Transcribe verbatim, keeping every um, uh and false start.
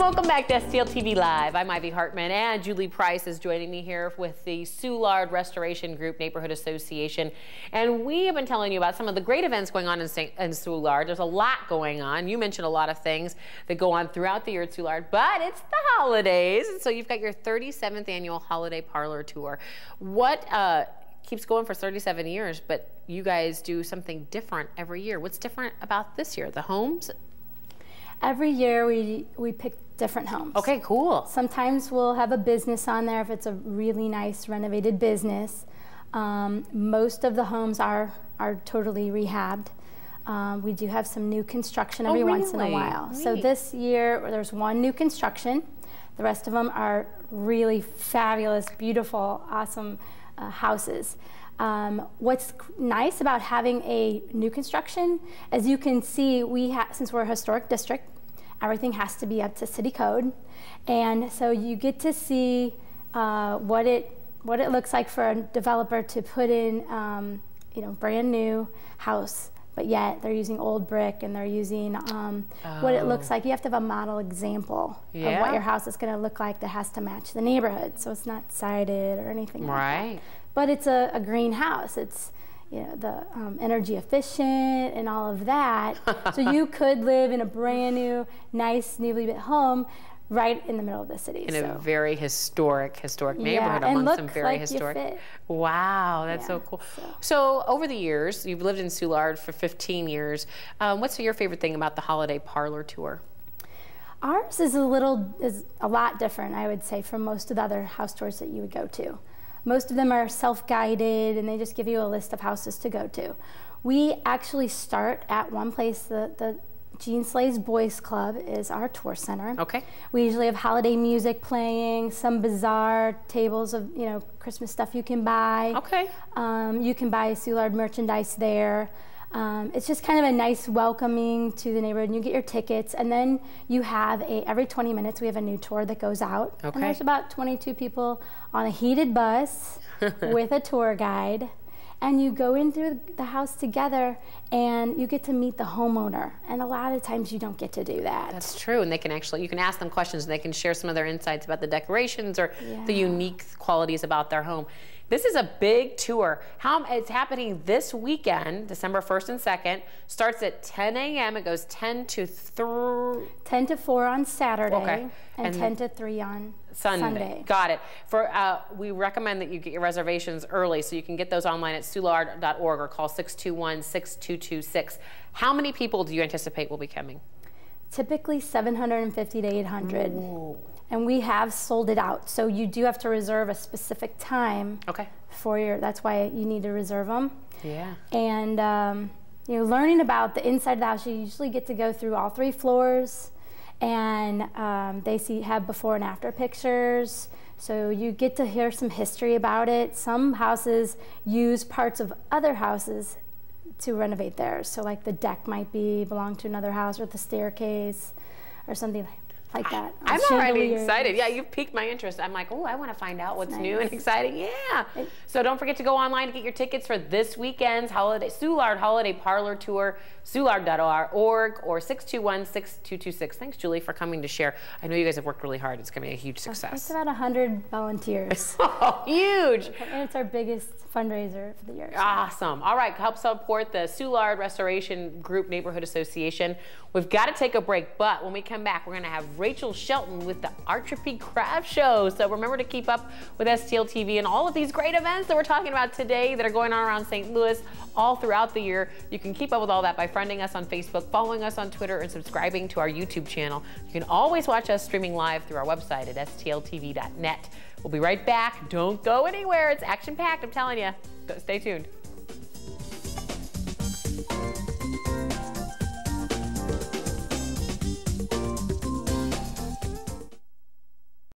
welcome back to S T L T V Live. I'm Ivy Hartman, and Julie Price is joining me here with the Soulard Restoration Group Neighborhood Association. And we have been telling you about some of the great events going on in, Saint in Soulard. There's a lot going on. You mentioned a lot of things that go on throughout the year at Soulard, but it's the holidays. And so you've got your thirty-seventh annual Holiday Parlor Tour. What uh, keeps going for thirty-seven years, but you guys do something different every year. What's different about this year? The homes? Every year we, we pick different homes. Okay, cool. Sometimes we'll have a business on there if it's a really nice renovated business. Um, most of the homes are, are totally rehabbed. Um, we do have some new construction every oh, really? once in a while. Neat. So this year there's one new construction. The rest of them are really fabulous, beautiful, awesome uh, houses. Um, what's nice about having a new construction, as you can see, we ha since we're a historic district, everything has to be up to city code, and so you get to see uh, what it what it looks like for a developer to put in, um, you know, brand new house, but yet they're using old brick and they're using um, oh. what it looks like. You have to have a model example yeah. of what your house is going to look like that has to match the neighborhood, so it's not sided or anything right. like that. But it's a, a green house. It's, you know, the um, energy efficient and all of that. So you could live in a brand new, nice, newly built home right in the middle of the city. In so. a very historic, historic yeah, neighborhood and amongst look some very like historic. You fit. Wow, that's yeah, so cool. So. so over the years, you've lived in Soulard for fifteen years. Um, what's your favorite thing about the Holiday Parlor Tour? Ours is a little, is a lot different, I would say, from most of the other house tours that you would go to. Most of them are self-guided, and they just give you a list of houses to go to. We actually start at one place. The, the Jean Slay's Boys Club is our tour center. Okay. We usually have holiday music playing, some bizarre tables of, you know, Christmas stuff you can buy. Okay. Um, you can buy Soulard merchandise there. Um, it's just kind of a nice welcoming to the neighborhood, and you get your tickets, and then you have a, every twenty minutes we have a new tour that goes out. Okay. And there's about twenty-two people on a heated bus with a tour guide, and you go into the house together and you get to meet the homeowner, and a lot of times you don't get to do that. That's true, and they can actually, you can ask them questions and they can share some of their insights about the decorations or yeah. the unique qualities about their home. This is a big tour. How, it's happening this weekend, December first and second. Starts at ten A M It goes ten to three. ten to four on Saturday, okay. and, and ten to three on Sunday. Sunday. Got it. For uh, we recommend that you get your reservations early, so you can get those online at soulard dot org or call six two one, six two two six. How many people do you anticipate will be coming? Typically seven hundred fifty to eight hundred. Ooh. And we have sold it out, so you do have to reserve a specific time. Okay. For your, that's why you need to reserve them. Yeah. And um, you know, learning about the inside of the house, you usually get to go through all three floors, and um, they see have before and after pictures. So you get to hear some history about it. Some houses use parts of other houses to renovate theirs. So like the deck might be belong to another house, or the staircase, or something like. Like that. I'm already excited. Yeah, you've piqued my interest. I'm like, oh, I want to find out what's nice. new and exciting. Yeah. So don't forget to go online to get your tickets for this weekend's holiday Soulard Holiday Parlor Tour, soulard dot org or six two one, six two two six. Thanks, Julie, for coming to share. I know you guys have worked really hard. It's going to be a huge success. It's about one hundred volunteers. Oh, huge. And it's our biggest fundraiser for the year. So. Awesome. All right, help support the Soulard Restoration Group Neighborhood Association. We've got to take a break, but when we come back, we're going to have Rachel Shelton with the Artropy Craft Show. So remember to keep up with S T L T V and all of these great events that we're talking about today that are going on around Saint Louis all throughout the year. You can keep up with all that by friending us on Facebook, following us on Twitter, and subscribing to our YouTube channel. You can always watch us streaming live through our website at S T L T V dot net. We'll be right back. Don't go anywhere. It's action-packed, I'm telling you. Stay tuned.